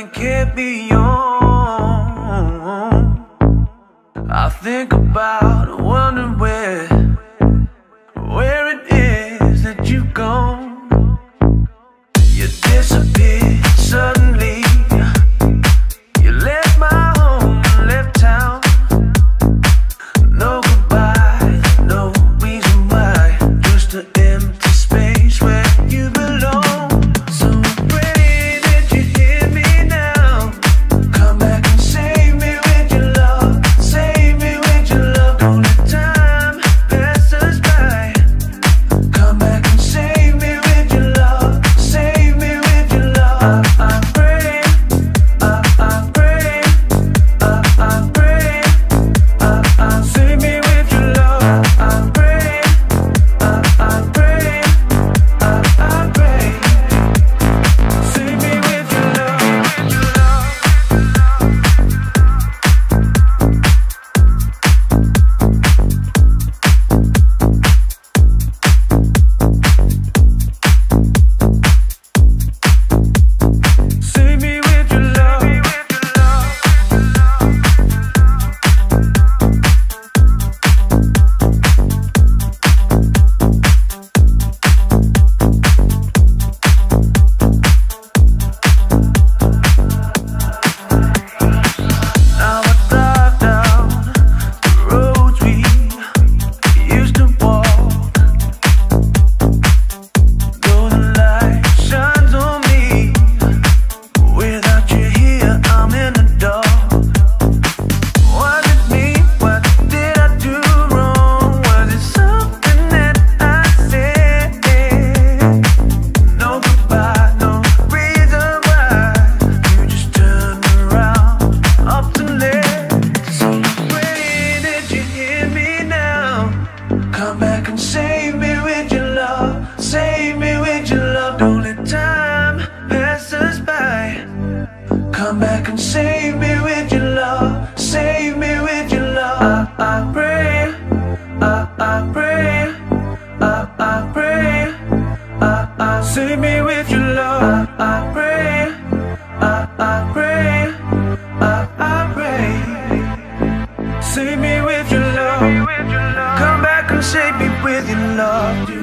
can't carry on. I think about wondering where it is that you've gone. You disappeared suddenly. You left my home and left town. No goodbye, no reason why, just an empty space where you belong. So I pray that you hear me now. Come back and save me with your love. Save me with your love. Don't let time pass us by. Come back and save me with your love. Save me with your love. I pray, I pray, I pray, save me with your love. I pray, I pray, I pray, save me with your love. Save me with your love. Now I drive down the roads we used to walk. Though the light shines on me, without you here I'm in the dark. Was it me? What did I do wrong? Was it something that I said? No goodbye, no reason why. You just turned around up to left. So I pray that you hear me now. Come back and save me with your love. Save me with your love. Don't let time pass us by. Come back and save me with your love. Save me with your love. I pray, I pray, I pray, save me with your love. I pray, I pray, I pray, save me with your love. Come back and save me with your love.